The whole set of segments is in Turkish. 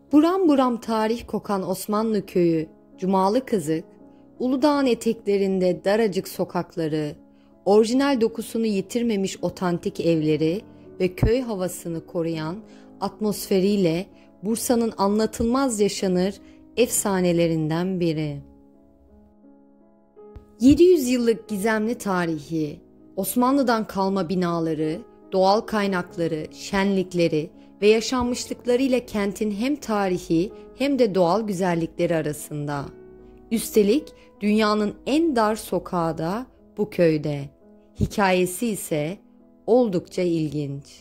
Buram buram tarih kokan Osmanlı köyü, Cumalı Kızık, Uludağ'ın eteklerinde daracık sokakları, orijinal dokusunu yitirmemiş otantik evleri ve köy havasını koruyan atmosferiyle Bursa'nın anlatılmaz yaşanır efsanelerinden biri. 700 yıllık gizemli tarihi, Osmanlı'dan kalma binaları, doğal kaynakları, şenlikleri ve yaşanmışlıklarıyla kentin hem tarihi hem de doğal güzellikleri arasında. Üstelik dünyanın en dar sokağı da bu köyde. Hikayesi ise oldukça ilginç.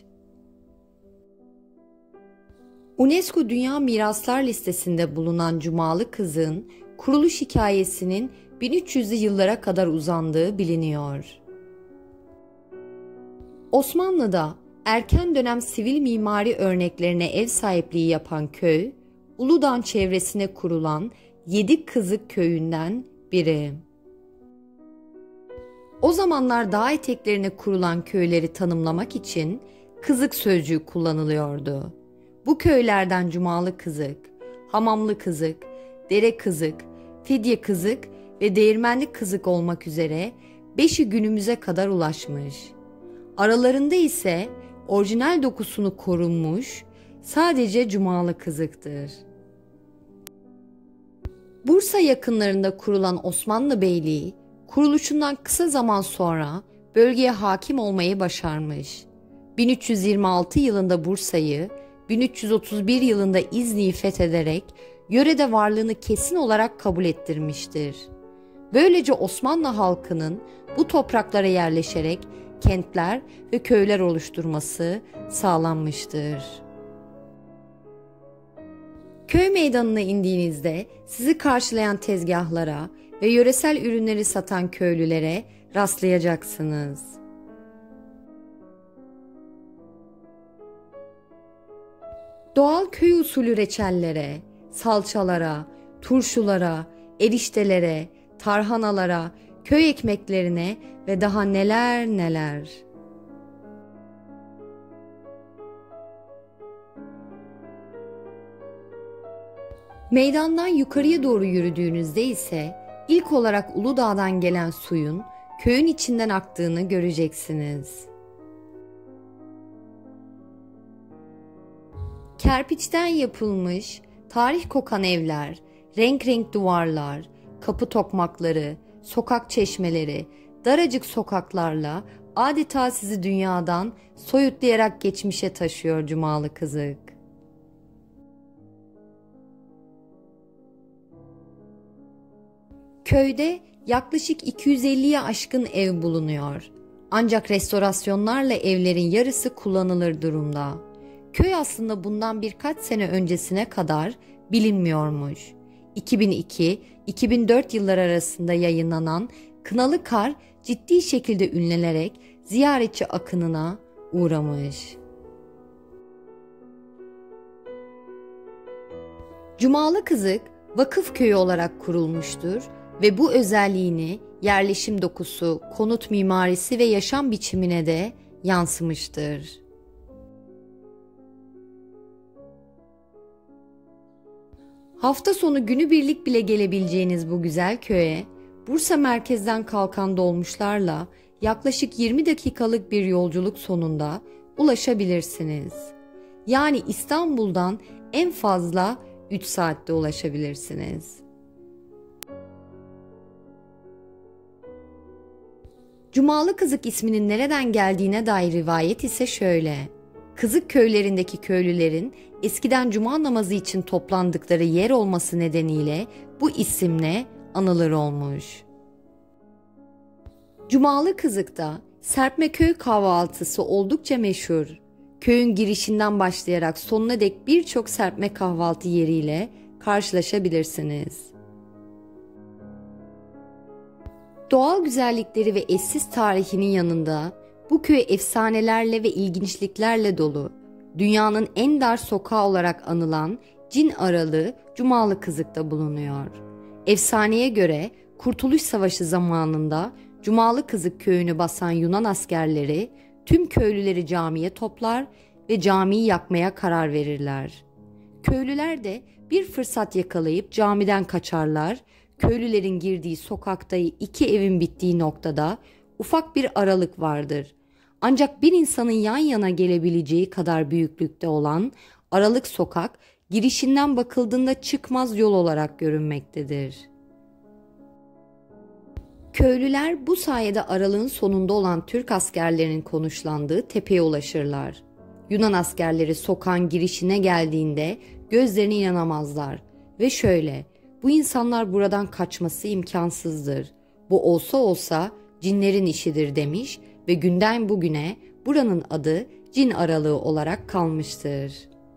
UNESCO Dünya Miraslar listesinde bulunan Cumalı Kızık'ın kuruluş hikayesinin 1300'lü yıllara kadar uzandığı biliniyor. Osmanlı'da erken dönem sivil mimari örneklerine ev sahipliği yapan köy, Uludağ çevresine kurulan 7 Kızık köyünden biri. O zamanlar dağ eteklerine kurulan köyleri tanımlamak için Kızık sözcüğü kullanılıyordu. Bu köylerden Cumalı Kızık, Hamamlı Kızık, Dere Kızık, Fidye Kızık ve Değirmenli Kızık olmak üzere 5'i günümüze kadar ulaşmış. Aralarında ise orijinal dokusunu korunmuş sadece Cumalı Kızık'tır. Bursa yakınlarında kurulan Osmanlı Beyliği, kuruluşundan kısa zaman sonra bölgeye hakim olmayı başarmış. 1326 yılında Bursa'yı, 1331 yılında İznik'i fethederek yörede varlığını kesin olarak kabul ettirmiştir. Böylece Osmanlı halkının bu topraklara yerleşerek kentler ve köyler oluşturması sağlanmıştır. Köy meydanına indiğinizde sizi karşılayan tezgahlara ve yöresel ürünleri satan köylülere rastlayacaksınız. Doğal köy usulü reçellere, salçalara, turşulara, eriştelere, tarhanalara, köy ekmeklerine ve daha neler neler. Meydandan yukarıya doğru yürüdüğünüzde ise ilk olarak Uludağ'dan gelen suyun köyün içinden aktığını göreceksiniz. Kerpiçten yapılmış, tarih kokan evler, renk renk duvarlar, kapı tokmakları, sokak çeşmeleri, daracık sokaklarla adeta sizi dünyadan soyutlayarak geçmişe taşıyor Cumalı Kızık. Köyde yaklaşık 250'ye aşkın ev bulunuyor. Ancak restorasyonlarla evlerin yarısı kullanılır durumda. Köy aslında bundan birkaç sene öncesine kadar bilinmiyormuş. 2002-2004 yılları arasında yayınlanan Kınalı Kar ciddi şekilde ünlenerek ziyaretçi akınına uğramış. Cumalı Kızık vakıf köyü olarak kurulmuştur ve bu özelliğini yerleşim dokusu, konut mimarisi ve yaşam biçimine de yansımıştır. Hafta sonu günübirlik bile gelebileceğiniz bu güzel köye, Bursa merkezden kalkan dolmuşlarla yaklaşık 20 dakikalık bir yolculuk sonunda ulaşabilirsiniz. Yani İstanbul'dan en fazla 3 saatte ulaşabilirsiniz. Cumalı Kızık isminin nereden geldiğine dair rivayet ise şöyle. Kızık köylerindeki köylülerin eskiden cuma namazı için toplandıkları yer olması nedeniyle bu isimle anılır olmuş. Cumalı Kızık'ta serpme köy kahvaltısı oldukça meşhur. Köyün girişinden başlayarak sonuna dek birçok serpme kahvaltı yeriyle karşılaşabilirsiniz. Doğal güzellikleri ve eşsiz tarihinin yanında bu köy efsanelerle ve ilginçliklerle dolu. Dünyanın en dar sokağı olarak anılan Cin Aralı Cumalı Kızık'ta bulunuyor. Efsaneye göre Kurtuluş Savaşı zamanında Cumalı Kızık köyünü basan Yunan askerleri tüm köylüleri camiye toplar ve camiyi yakmaya karar verirler. Köylüler de bir fırsat yakalayıp camiden kaçarlar. Köylülerin girdiği sokakta iki evin bittiği noktada ufak bir aralık vardır. Ancak bir insanın yan yana gelebileceği kadar büyüklükte olan aralık sokak girişinden bakıldığında çıkmaz yol olarak görünmektedir. Köylüler bu sayede aralığın sonunda olan Türk askerlerinin konuşlandığı tepeye ulaşırlar. Yunan askerleri sokağın girişine geldiğinde gözlerine inanamazlar ve şöyle, bu insanlar buradan kaçması imkansızdır. Bu olsa olsa cinlerin işidir demiş ve günden bugüne buranın adı cin aralığı olarak kalmıştır.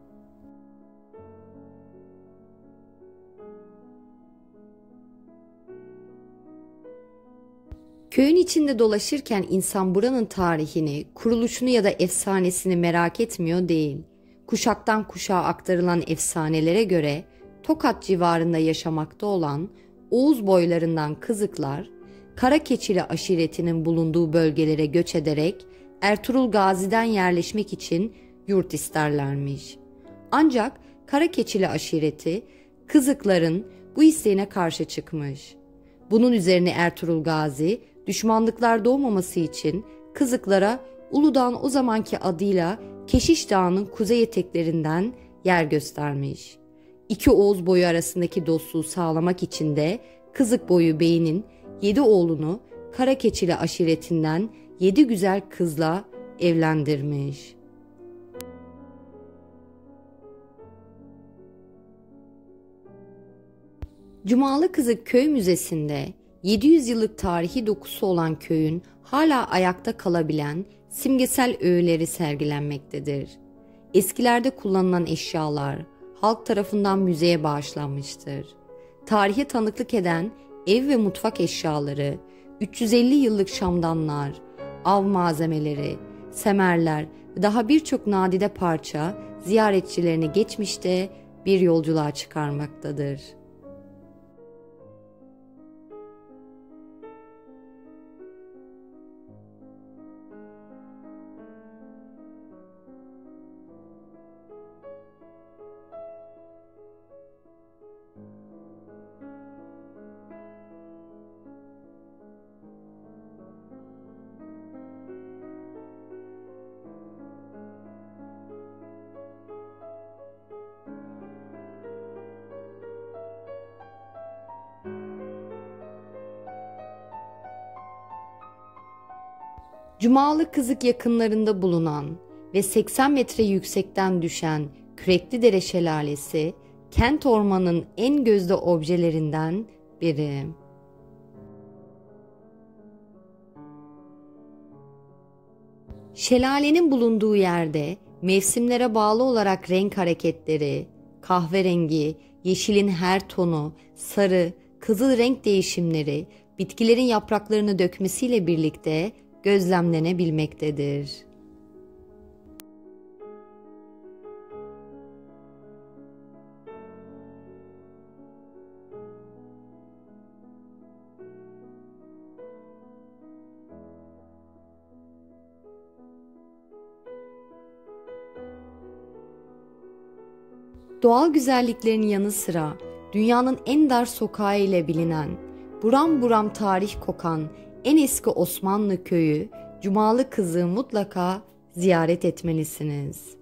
Köyün içinde dolaşırken insan buranın tarihini, kuruluşunu ya da efsanesini merak etmiyor değil. Kuşaktan kuşağa aktarılan efsanelere göre Tokat civarında yaşamakta olan Oğuz boylarından Kızıklar, Karakeçili aşiretinin bulunduğu bölgelere göç ederek Ertuğrul Gazi'den yerleşmek için yurt isterlermiş. Ancak Karakeçili aşireti Kızıkların bu isteğine karşı çıkmış. Bunun üzerine Ertuğrul Gazi düşmanlıklar doğmaması için Kızıklara Uludağ'ın o zamanki adıyla Keşiş Dağı'nın kuzey eteklerinden yer göstermiş. İki Oğuz boyu arasındaki dostluğu sağlamak için de Kızık boyu beyinin 7 oğlunu Karakeçili aşiretinden 7 güzel kızla evlendirmiş. Cumalı Kızık Köy Müzesi'nde 700 yıllık tarihi dokusu olan köyün hala ayakta kalabilen simgesel öğeleri sergilenmektedir. Eskilerde kullanılan eşyalar halk tarafından müzeye bağışlanmıştır. Tarihe tanıklık eden ev ve mutfak eşyaları, 350 yıllık şamdanlar, av malzemeleri, semerler ve daha birçok nadide parça ziyaretçilerini geçmişte bir yolculuğa çıkarmaktadır. Cumalı Kızık yakınlarında bulunan ve 80 metre yüksekten düşen Küreklidere Şelalesi, kent ormanının en gözde objelerinden biri. Şelalenin bulunduğu yerde mevsimlere bağlı olarak renk hareketleri, kahverengi, yeşilin her tonu, sarı, kızıl renk değişimleri, bitkilerin yapraklarını dökmesiyle birlikte gözlemlenebilmektedir. Doğal güzelliklerin yanı sıra dünyanın en dar sokağı ile bilinen, buram buram tarih kokan en eski Osmanlı köyü Cumalı Kızık'ı mutlaka ziyaret etmelisiniz.